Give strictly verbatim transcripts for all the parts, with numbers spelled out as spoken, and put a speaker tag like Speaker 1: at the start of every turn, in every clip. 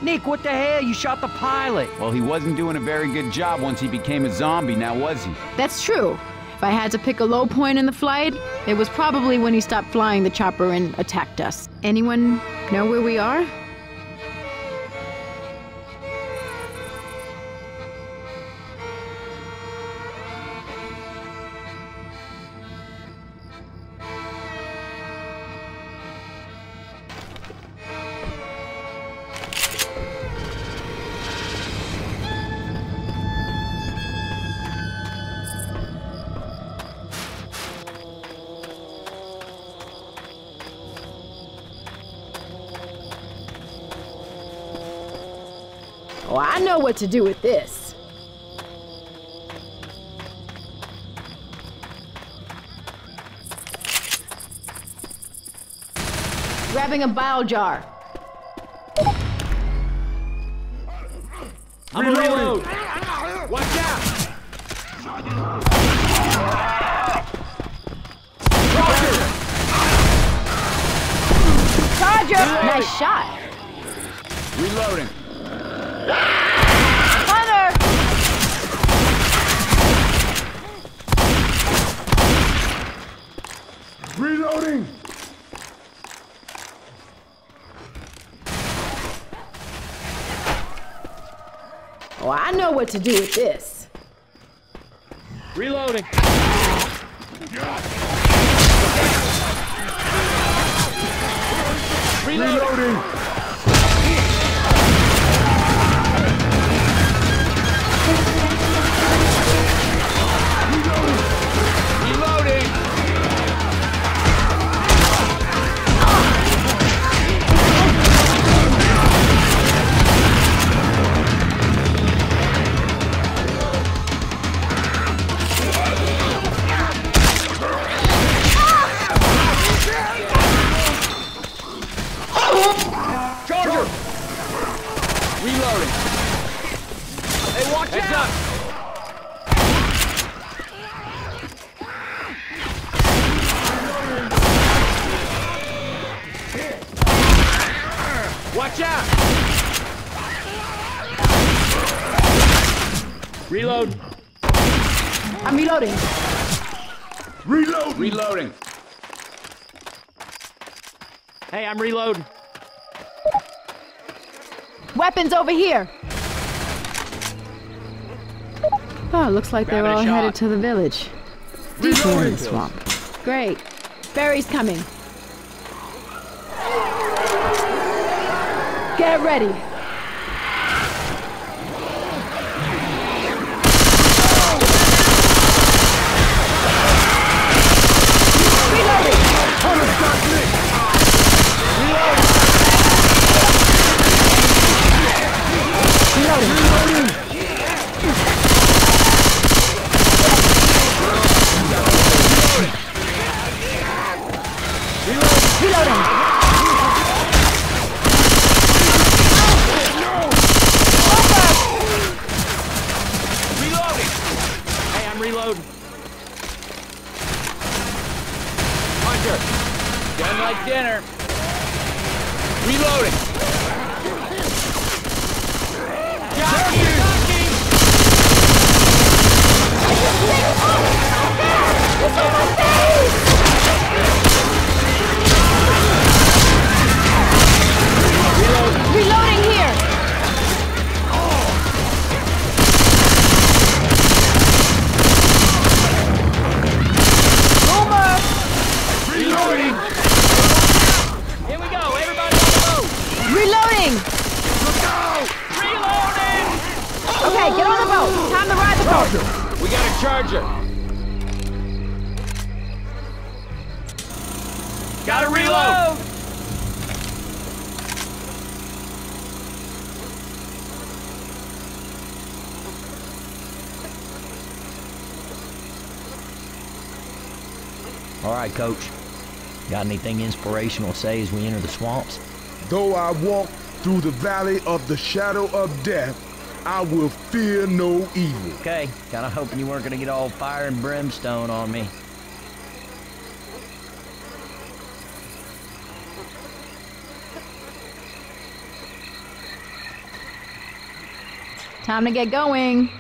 Speaker 1: Nick, what the hell? You shot the pilot.
Speaker 2: Well, he wasn't doing a very good job once he became a zombie, now was he?
Speaker 3: That's true. If I had to pick a low point in the flight, it was probably when he stopped flying the chopper and attacked us. Anyone know where we are? Oh, I know what to do with this. Grabbing a bile jar.
Speaker 1: I'm a reload. Watch out!
Speaker 3: Charger! Nice shot.
Speaker 2: Reloading.
Speaker 3: Hunter!
Speaker 4: Reloading!
Speaker 3: Oh, I know what to do with this.
Speaker 1: Reloading.
Speaker 4: Reloading!
Speaker 2: Reloading!
Speaker 1: Charger!
Speaker 2: Reloading!
Speaker 1: Hey, watch
Speaker 2: Heads
Speaker 1: out!
Speaker 2: up!
Speaker 1: Watch out! Reload.
Speaker 3: I'm reloading.
Speaker 4: Reload!
Speaker 2: Reloading!
Speaker 1: Hey, I'm reloading.
Speaker 3: Weapons over here. Oh, looks like they're
Speaker 2: Grabbing a
Speaker 3: all
Speaker 2: shot.
Speaker 3: headed to the village. Deep in the swamp. Great. Barry's coming. Get ready.
Speaker 1: Reloading. Hunter.
Speaker 2: Done like dinner. Reloading!
Speaker 1: Jockey! Jockey!
Speaker 3: Reload. Reloading here.
Speaker 1: Reloading! Here we go, everybody on the boat!
Speaker 3: Reloading.
Speaker 1: Look out! Reloading!
Speaker 3: Okay, get on the boat. Time to ride the boat.
Speaker 2: We got a charger!
Speaker 1: Gotta reload!
Speaker 5: All right, Coach. Got anything inspirational to say as we enter the swamps?
Speaker 4: Though I walk through the valley of the shadow of death, I will fear no evil.
Speaker 5: Okay, kinda hoping you weren't gonna get all fire and brimstone on me.
Speaker 3: Time to get going.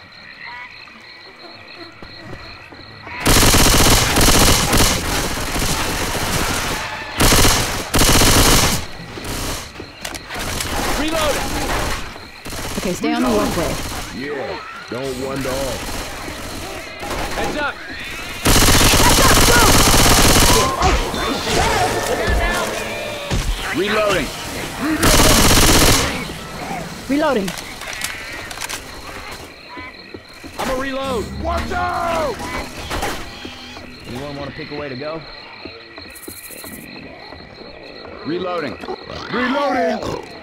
Speaker 1: Reloading.
Speaker 3: Okay, stay on the walkway.
Speaker 4: Yeah, don't wander off.
Speaker 1: Heads up.
Speaker 2: Reloading.
Speaker 3: Reloading.
Speaker 1: I'm a reload.
Speaker 4: Watch out!
Speaker 5: Anyone want to pick a way to go?
Speaker 2: Reloading.
Speaker 4: Reloading!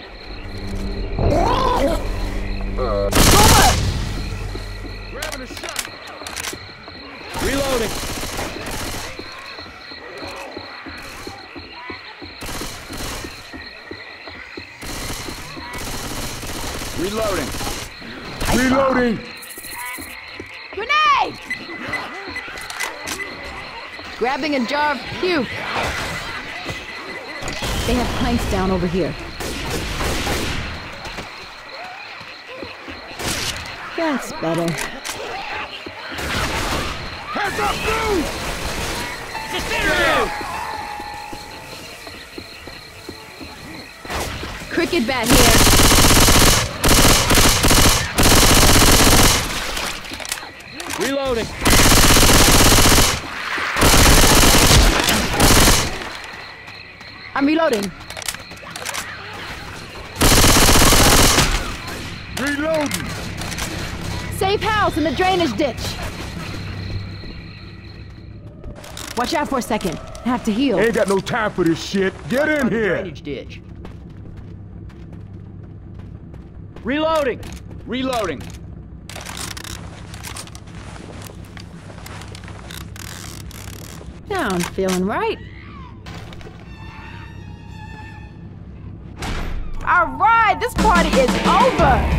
Speaker 1: Grabbing a shot. Reloading.
Speaker 2: Reloading.
Speaker 4: Reloading!
Speaker 3: Grenade! Grabbing a jar of puke. They have planks down over here. That's better.
Speaker 4: Heads up, dude!
Speaker 1: Disintegrate.
Speaker 3: Cricket bat here.
Speaker 1: Reloading.
Speaker 3: I'm reloading.
Speaker 4: Reloading!
Speaker 3: Safe house in the drainage ditch. Watch out for a second. I have to heal.
Speaker 4: Ain't got no time for this shit. Get in
Speaker 5: The
Speaker 4: here!
Speaker 5: drainage ditch.
Speaker 1: Reloading.
Speaker 2: Reloading.
Speaker 3: Now I'm feeling right. All right, this party is over.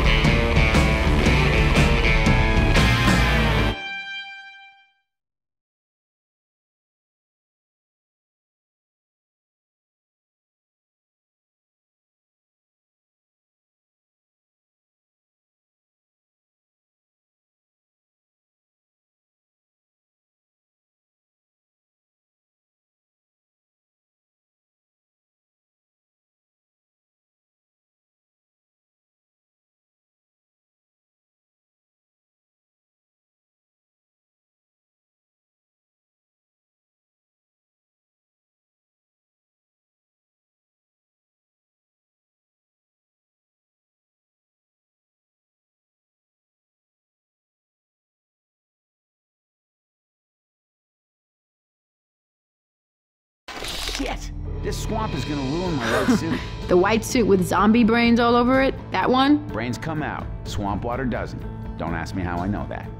Speaker 2: Shit! This swamp is gonna ruin my white suit.
Speaker 3: The white suit with zombie brains all over it? That one?
Speaker 2: Brains come out, swamp water doesn't. Don't ask me how I know that.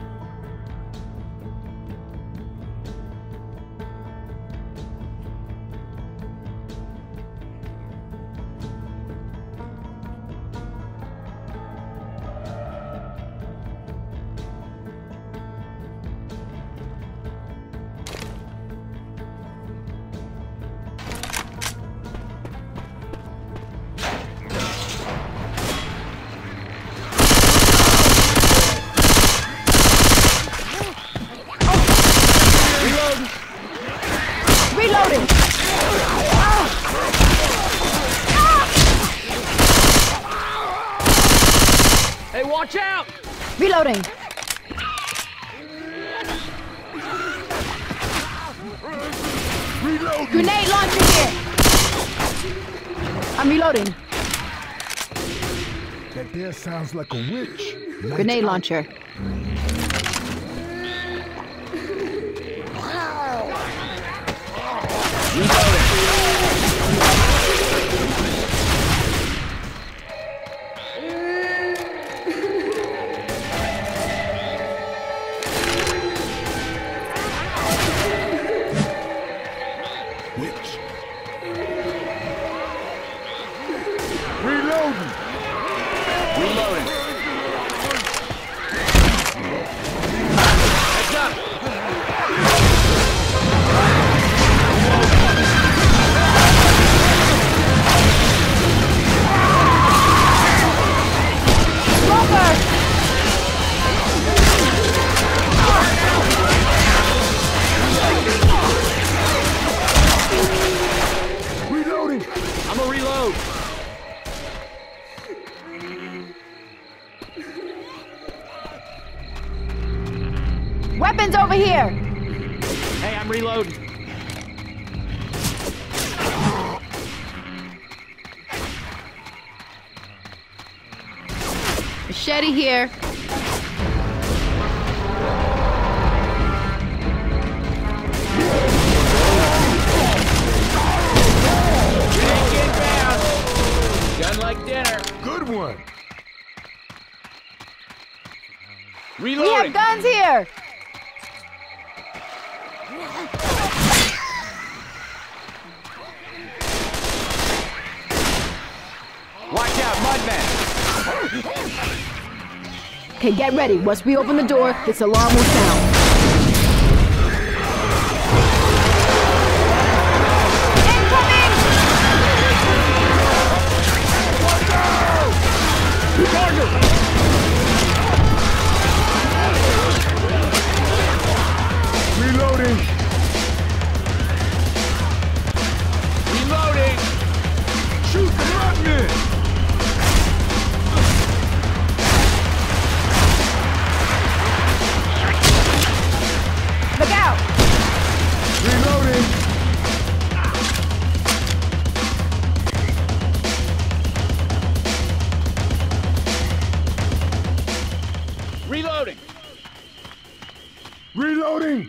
Speaker 3: Reloading!
Speaker 1: Hey, watch out!
Speaker 3: Reloading!
Speaker 4: Reloading!
Speaker 3: Grenade launcher here! I'm reloading.
Speaker 4: That there sounds like a witch.
Speaker 3: Grenade launcher.
Speaker 4: Witch. Reloading!
Speaker 2: Reloading.
Speaker 1: Heads up!
Speaker 3: Weapons over here!
Speaker 1: Hey, I'm reloading.
Speaker 3: Machete here.
Speaker 1: Get down. Gun like dinner.
Speaker 4: Good one.
Speaker 3: We have
Speaker 1: Reloading.
Speaker 3: guns here!
Speaker 2: Watch out, Mudman!
Speaker 3: Okay, get ready. Once we open the door, this alarm will sound. Incoming!
Speaker 4: Reloading.
Speaker 1: Reloading.
Speaker 4: Shoot the Mudman.
Speaker 3: Look out!
Speaker 4: Reloading.
Speaker 1: Reloading.
Speaker 4: Reloading.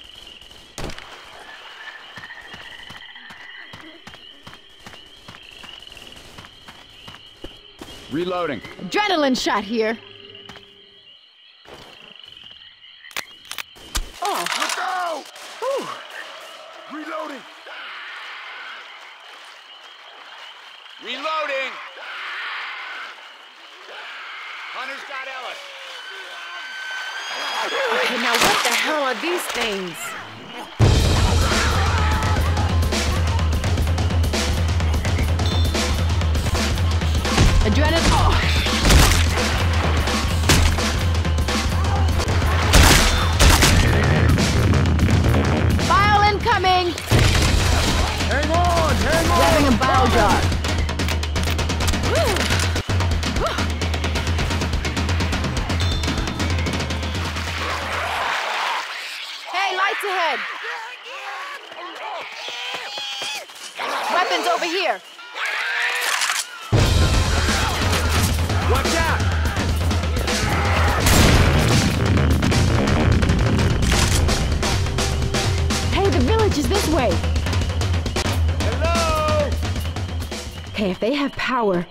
Speaker 2: Reloading.
Speaker 3: Adrenaline shot here.
Speaker 4: Look out! Whew. Reloading.
Speaker 2: Reloading! Hunter's got Ellis.
Speaker 6: Okay, now what the hell are these things?
Speaker 3: Adrenaline. Oh. Bile incoming!
Speaker 4: Hang on, hang on.
Speaker 3: Grabbing a bile jar. Hey, lights ahead! Weapons over here!
Speaker 1: Watch out.
Speaker 3: Hey, the village is this way!
Speaker 1: Hello.
Speaker 3: Okay, if they have power.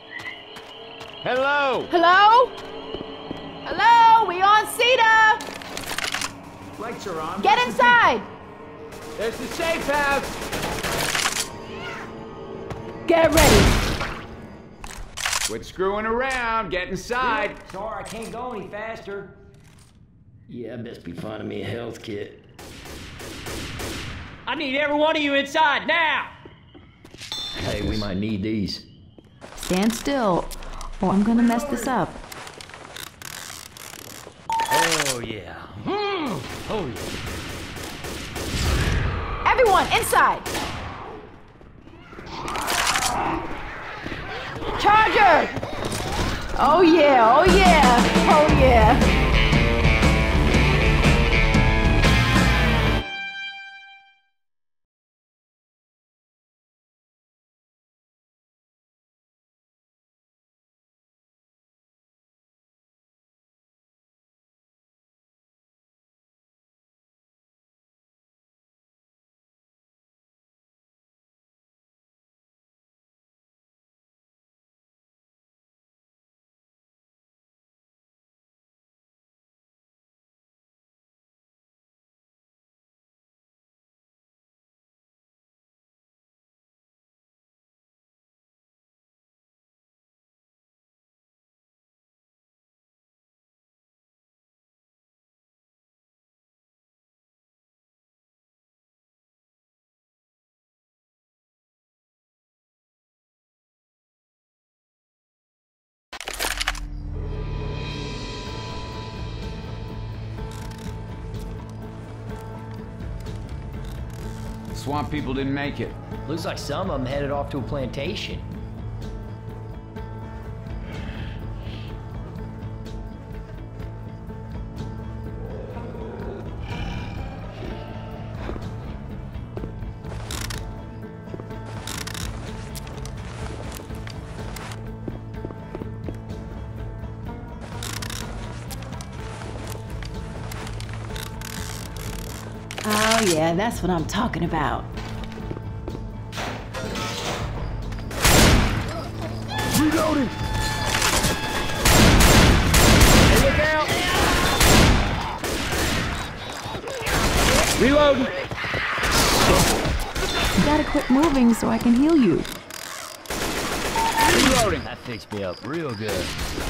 Speaker 1: Hello.
Speaker 3: Hello? Hello? We on Cedar?
Speaker 2: Lights are on.
Speaker 3: Get inside!
Speaker 1: There's the safe house.
Speaker 3: Get ready!
Speaker 2: Quit screwing around. Get inside.
Speaker 5: Sorry, I can't go any faster. Yeah, best be finding me a health kit.
Speaker 1: I need every one of you inside now.
Speaker 5: Hey, we might need these.
Speaker 3: Stand still, or I'm gonna mess this up.
Speaker 5: Oh, yeah.
Speaker 1: Oh yeah.
Speaker 3: Everyone, inside! Charger! Oh yeah, oh yeah, oh yeah.
Speaker 2: Swamp people didn't make it.
Speaker 5: Looks like some of them headed off to a plantation.
Speaker 3: Oh, yeah, that's what I'm talking about.
Speaker 4: Reloading!
Speaker 1: Hey, look out! Reloading!
Speaker 3: You gotta quit moving so I can heal you.
Speaker 1: Reloading!
Speaker 5: That fixed me up real good.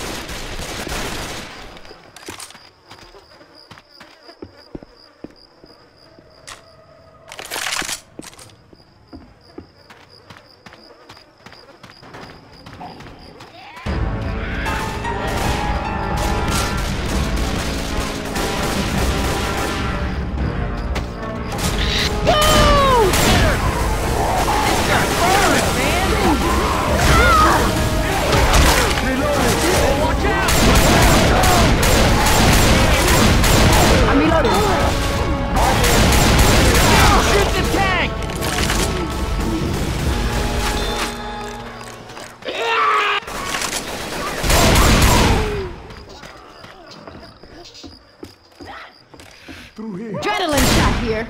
Speaker 3: Adrenaline shot here.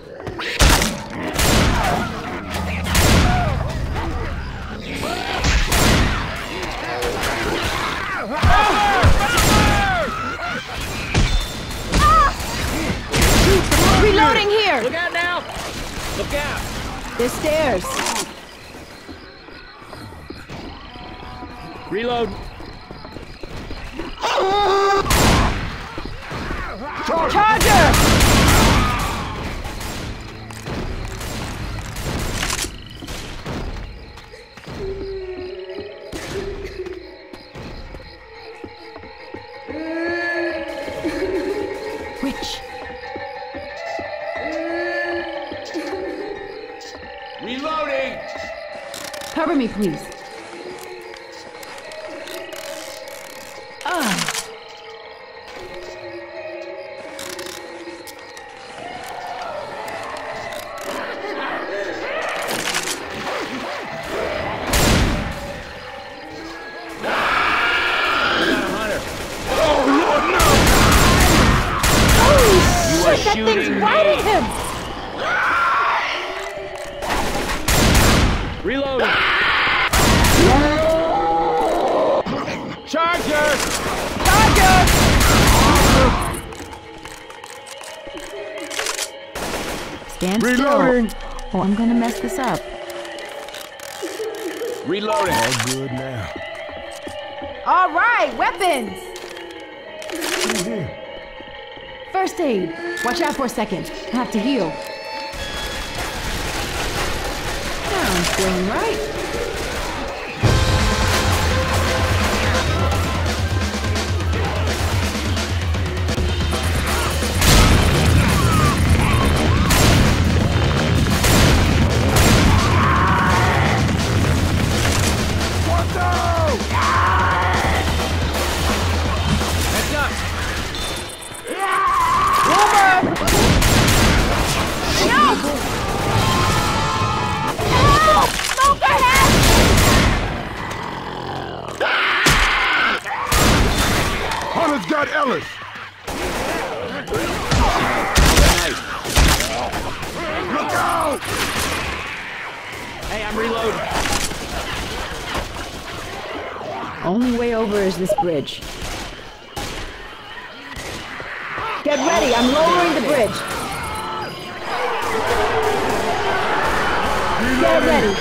Speaker 3: Reloading here.
Speaker 1: Look out now! Look out!
Speaker 3: There's stairs.
Speaker 1: Reload!
Speaker 3: Charger! Which?
Speaker 1: Reloading!
Speaker 3: Cover me, please. Ah. Shit, that thing's riding him!
Speaker 1: Reloading! Charger!
Speaker 3: Charger! Stand
Speaker 4: Reloading.
Speaker 3: still. Oh, I'm gonna mess this up.
Speaker 1: Reloading!
Speaker 4: All good now.
Speaker 3: All right, weapons!
Speaker 4: Through here.
Speaker 3: First aid. Watch out for a second. I have to heal. Sounds going right.
Speaker 1: Heads up!
Speaker 4: Hunter's got Ellis. Look out!
Speaker 1: Hey, I'm reloading.
Speaker 3: Only way over is this bridge. Get ready, I'm lowering the bridge. Get ready.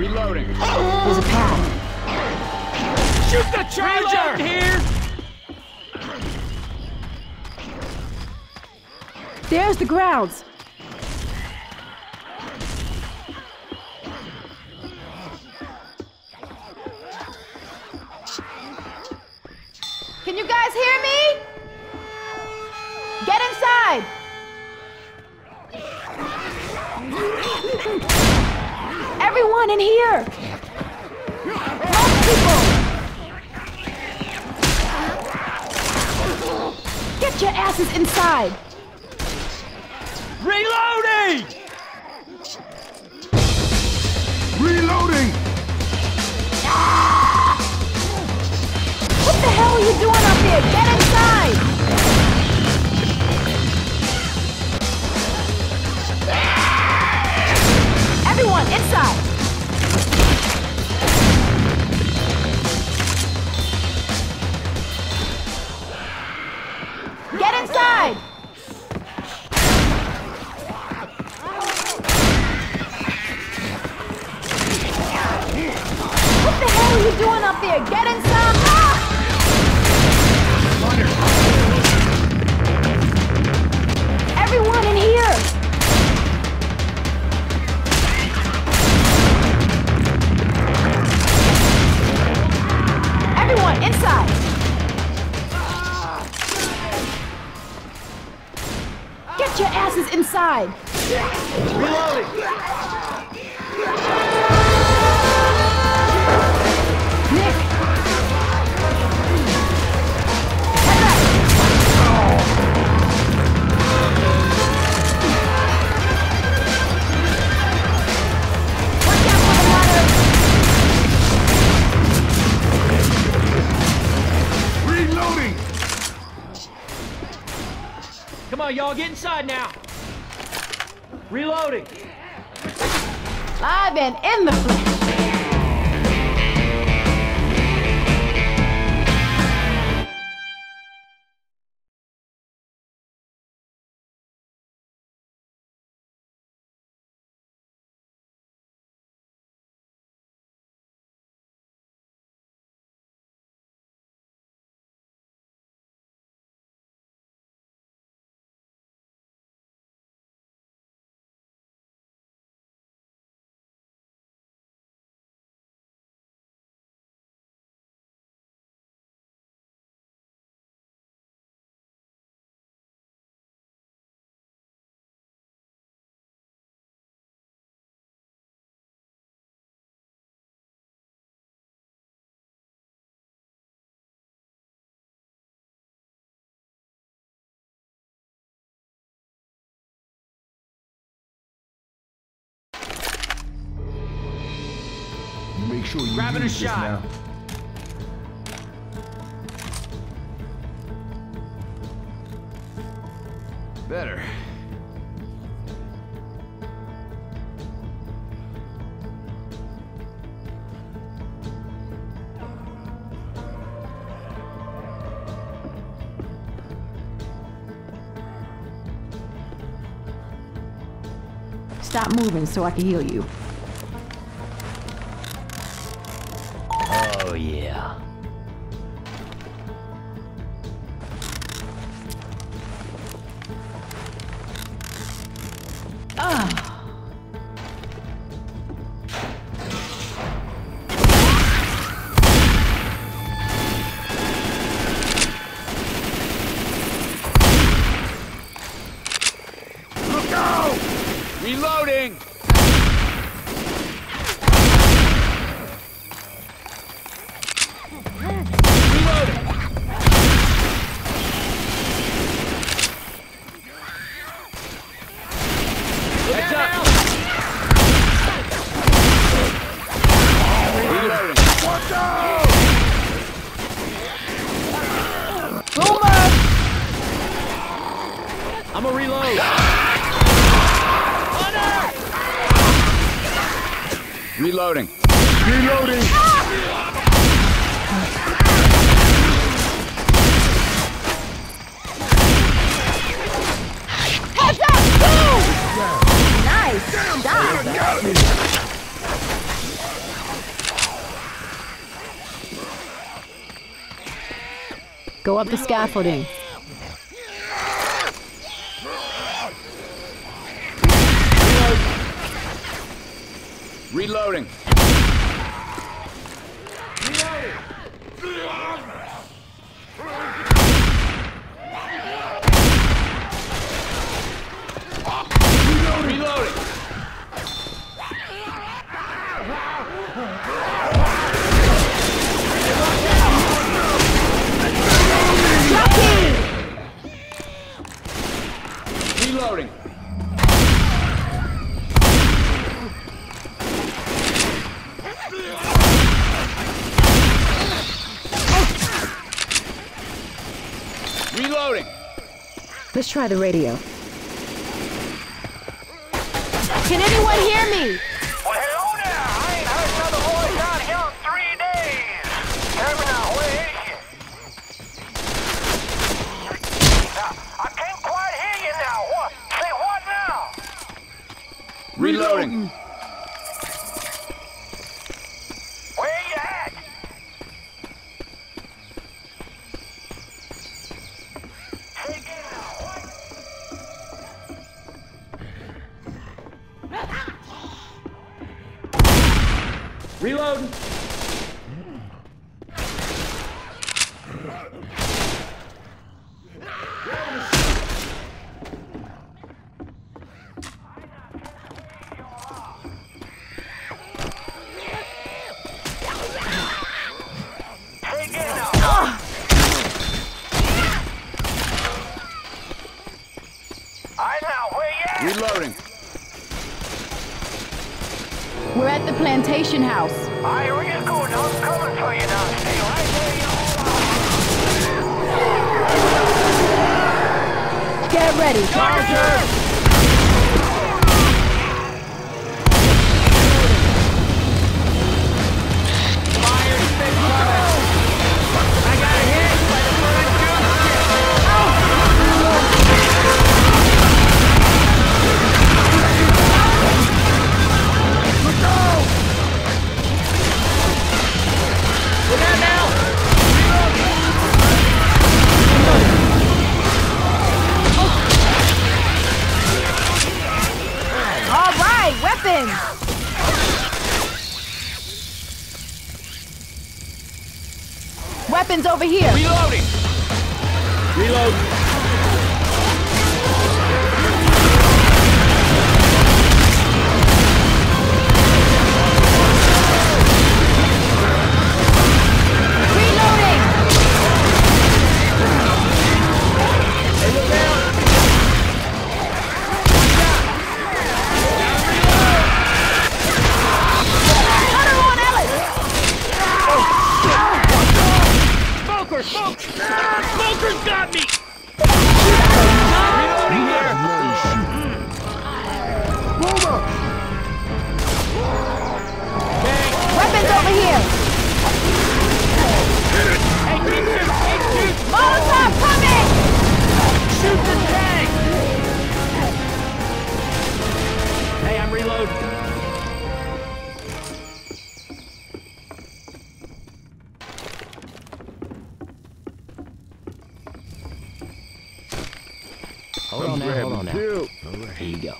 Speaker 1: Reloading.
Speaker 3: There's a path.
Speaker 1: Shoot the charger! Here!
Speaker 3: There's the grounds. Can you guys hear me? Get inside! Everyone in here! Most people! Get your asses inside!
Speaker 1: Reloading!
Speaker 4: Reloading!
Speaker 3: What the hell are you doing up there? Get inside! Everyone, inside! Get inside! What the hell are you doing up there? Get inside! Ah! Everyone in here! Everyone, inside! Get your asses inside!
Speaker 1: Reloading!
Speaker 3: Nick! Head back! Watch out for the ladder!
Speaker 4: Reloading!
Speaker 1: Come on, y'all, get inside now! Reloading!
Speaker 3: I've been in the flesh.
Speaker 4: Make sure you
Speaker 1: Grabbing a
Speaker 4: use this
Speaker 1: shot.
Speaker 4: now.
Speaker 2: Better.
Speaker 3: Stop moving so I can heal you.
Speaker 5: Oh, yeah.
Speaker 3: Ah.
Speaker 4: Look out!
Speaker 1: Reloading! Reloading! Heads up! Reloading!
Speaker 4: Watch out!
Speaker 3: Boomer!
Speaker 1: I'm a reload!
Speaker 2: Reloading.
Speaker 4: Reloading!
Speaker 3: Heads up! Boom! Nice! Stop!
Speaker 4: Got me!
Speaker 3: Go up the scaffolding.
Speaker 2: Reloading.
Speaker 1: Reloading. Reloading. Reloading.
Speaker 3: Let's try the radio. Can anyone hear me?
Speaker 7: Well, hello there. I ain't heard another voice out here in three days. Tell me now, where is she? Now, I can't quite hear you now. What? Say what now?
Speaker 2: Reloading.
Speaker 7: Where you at? Take it now. What?
Speaker 1: Reload.
Speaker 7: Take it now. I know where you at.
Speaker 2: Reloading.
Speaker 3: We're at the plantation house.
Speaker 7: I real good. I'm coming for you now. Stay right where you are.
Speaker 3: Get ready.
Speaker 1: Charger. Fire stick coming. I got a hit by the front Look out now!
Speaker 3: All right, weapons. Weapons over here.
Speaker 1: Reloading! Reload!
Speaker 3: Reloading.
Speaker 1: Hey, look out!
Speaker 3: Cutter on Ellis.
Speaker 1: Smoker! Smoke! Smoker's got me! Reloading here!
Speaker 3: Weapons over here.
Speaker 1: Hey, keep shooting! Keep shooting!
Speaker 3: Molotov coming.
Speaker 1: Shoot the tank! Hey, I'm reloading.
Speaker 5: Hold on now, hold on now.
Speaker 4: Kill.
Speaker 5: Here you go.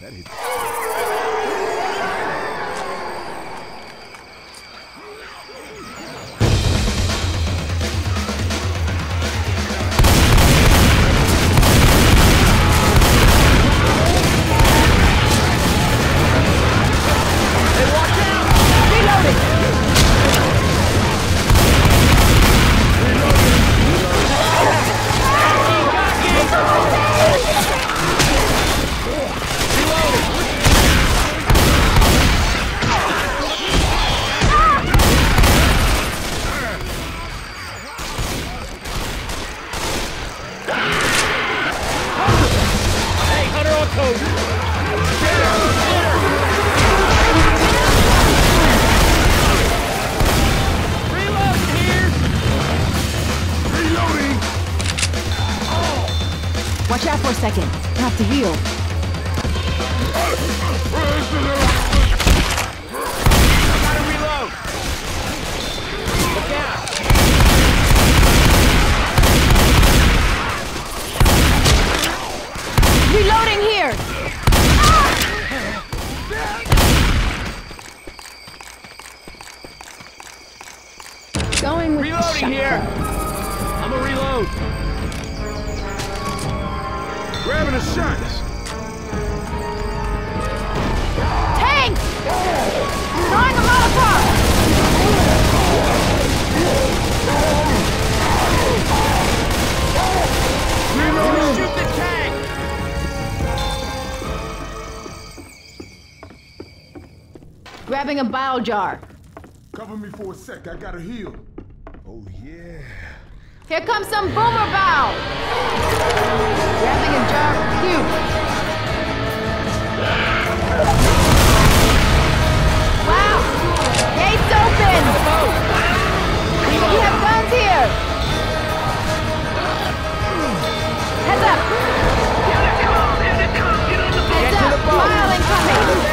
Speaker 1: Hey, Hunter on code! Reloading here!
Speaker 4: Reloading.
Speaker 3: Watch out for a second. I have to heal.
Speaker 1: I gotta reload! Look out! Reloading here. I'm a reload.
Speaker 4: Grabbing the shots.
Speaker 3: Tank! Throwing a Molotov!
Speaker 4: Reloading.
Speaker 1: Shoot the tank.
Speaker 3: Grabbing a bile jar.
Speaker 4: Cover me for a sec. I gotta heal. Oh, yeah.
Speaker 3: Here comes some boomer bile! Grabbing a jar of puke. Wow! Gates open! We have guns here! Heads up! Heads up! Bile incoming!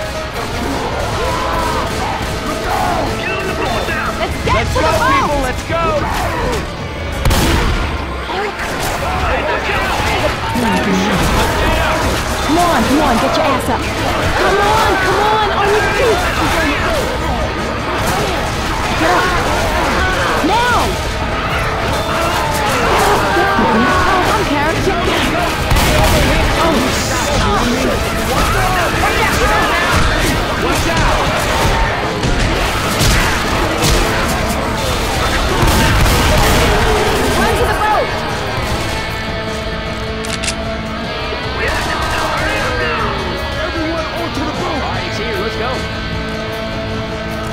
Speaker 3: Let's get
Speaker 1: Let's
Speaker 3: to
Speaker 1: go,
Speaker 3: the boat!
Speaker 1: people. Let's go.
Speaker 3: Come on, come on, get your ass up. Come on, come on, on your feet. Get up. Now. Oh, I'm character.
Speaker 1: Watch out.
Speaker 3: Run to the boat.
Speaker 4: Everyone onto the boat.
Speaker 1: All right, he's here. Let's go.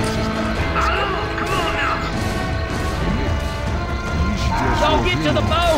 Speaker 4: You should just
Speaker 1: Don't
Speaker 4: go
Speaker 1: get to
Speaker 4: in.
Speaker 1: the boat.